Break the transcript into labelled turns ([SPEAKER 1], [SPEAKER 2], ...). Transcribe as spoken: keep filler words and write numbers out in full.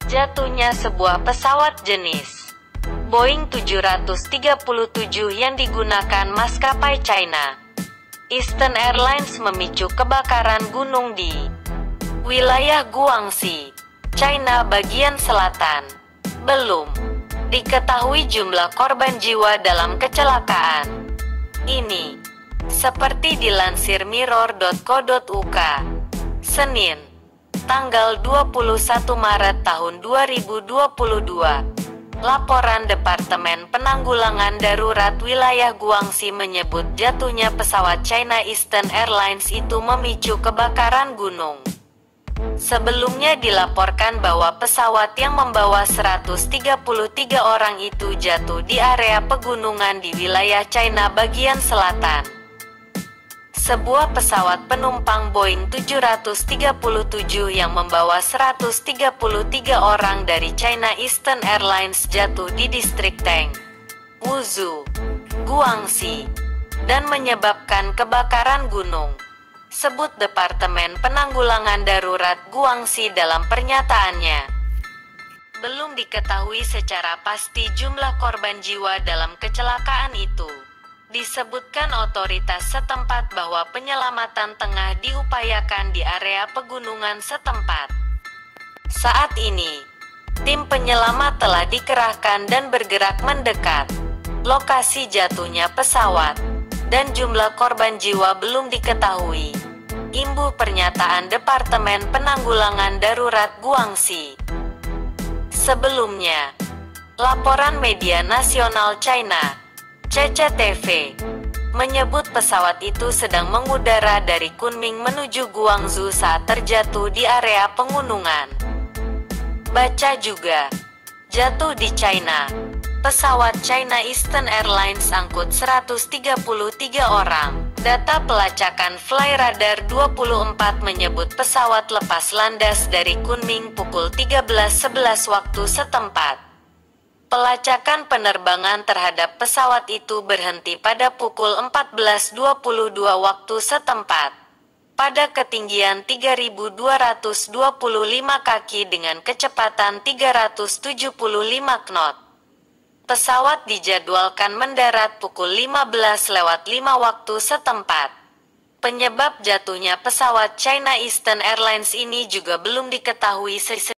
[SPEAKER 1] Jatuhnya sebuah pesawat jenis Boeing tujuh ratus tiga puluh tujuh yang digunakan maskapai China Eastern Airlines memicu kebakaran gunung di wilayah Guangxi, China bagian selatan. Belum diketahui jumlah korban jiwa dalam kecelakaan ini, seperti dilansir mirror dot co dot u k, Senin, tanggal dua puluh satu Maret tahun dua ribu dua puluh dua. Laporan Departemen Penanggulangan Darurat Wilayah Guangxi menyebut jatuhnya pesawat China Eastern Airlines itu memicu kebakaran gunung. Sebelumnya dilaporkan bahwa pesawat yang membawa seratus tiga puluh tiga orang itu jatuh di area pegunungan di wilayah China bagian selatan. Sebuah pesawat penumpang Boeing tujuh ratus tiga puluh tujuh yang membawa seratus tiga puluh tiga orang dari China Eastern Airlines jatuh di distrik Teng, Wuzhou, Guangxi, dan menyebabkan kebakaran gunung, sebut Departemen Penanggulangan Darurat Guangxi dalam pernyataannya. Belum diketahui secara pasti jumlah korban jiwa dalam kecelakaan itu. Disebutkan otoritas setempat bahwa penyelamatan tengah diupayakan di area pegunungan setempat. Saat ini, tim penyelamat telah dikerahkan dan bergerak mendekat lokasi jatuhnya pesawat, dan jumlah korban jiwa belum diketahui. Imbuh pernyataan Departemen Penanggulangan Darurat Guangxi. Sebelumnya, laporan media nasional China C C T V menyebut pesawat itu sedang mengudara dari Kunming menuju Guangzhou saat terjatuh di area pegunungan. Baca juga, jatuh di China. Pesawat China Eastern Airlines angkut seratus tiga puluh tiga orang. Data pelacakan Flyradar dua puluh empat menyebut pesawat lepas landas dari Kunming pukul tiga belas sebelas waktu setempat. Pelacakan penerbangan terhadap pesawat itu berhenti pada pukul empat belas dua puluh dua waktu setempat, pada ketinggian tiga ribu dua ratus dua puluh lima kaki dengan kecepatan tiga ratus tujuh puluh lima knot. Pesawat dijadwalkan mendarat pukul lima belas lewat lima waktu setempat. Penyebab jatuhnya pesawat China Eastern Airlines ini juga belum diketahui.